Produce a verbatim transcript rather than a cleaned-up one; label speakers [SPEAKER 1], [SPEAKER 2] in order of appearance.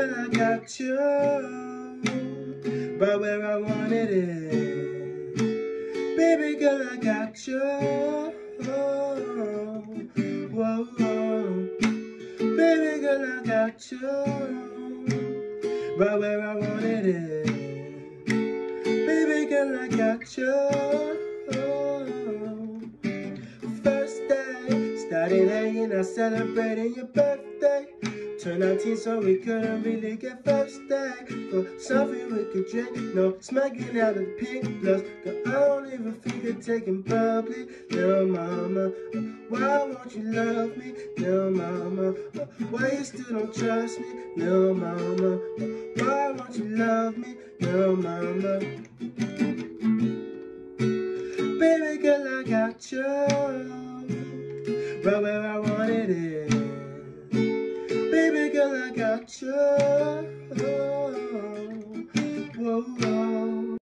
[SPEAKER 1] girl, I got you right where I wanted it. Baby girl, I got you. Whoa, whoa. Baby girl, I got you right where I wanted it. Baby girl, I got you. First day, started hanging out, celebrating your birthday. Turned nineteen, so we couldn't really get first day. For something we could drink, no smacking out of pink gloves. Cause I don't even think of taking public. Little mama, why won't you love me? Little mama, why you still don't trust me? Little mama, why won't you love me? Little mama, baby girl, I got you right where I wanted it. Baby girl, I got you. Whoa, whoa.